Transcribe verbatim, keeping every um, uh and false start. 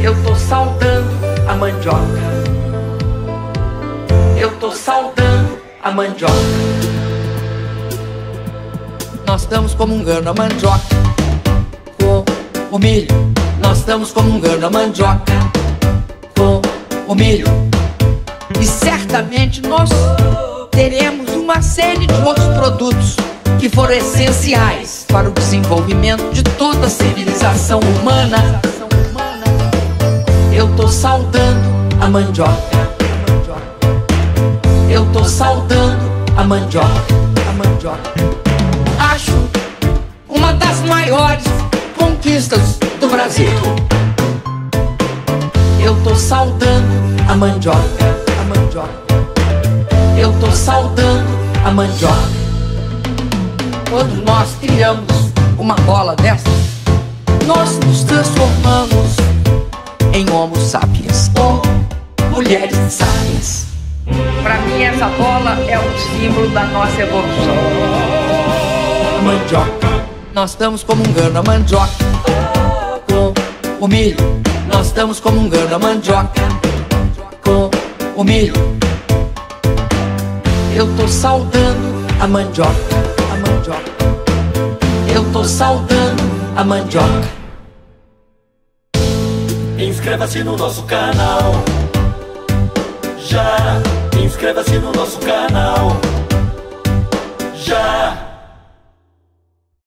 Eu tô saudando a mandioca. Eu tô saudando a mandioca. Nós estamos comungando a mandioca com o milho. Nós estamos comungando a mandioca com o milho. E certamente nós teremos uma série de outros produtos que foram essenciais para o desenvolvimento de toda a civilização humana. Eu tô saudando a mandioca. Eu tô saudando a mandioca. A mandioca. Acho uma das maiores conquistas do Brasil. Eu tô saudando a mandioca. A mandioca. Eu tô saudando a mandioca. Quando nós criamos uma bola dessa, nós nos transformamos em Homo sapiens, ou mulheres sapiens. Pra mim essa bola é um símbolo da nossa evolução. A mandioca. Nós estamos comungando a mandioca com o milho. Nós estamos comungando a mandioca com o milho. Eu tô saudando a mandioca. A mandioca. Eu tô saudando a mandioca. Inscreva-se no nosso canal. Já, inscreva-se no nosso canal. Já.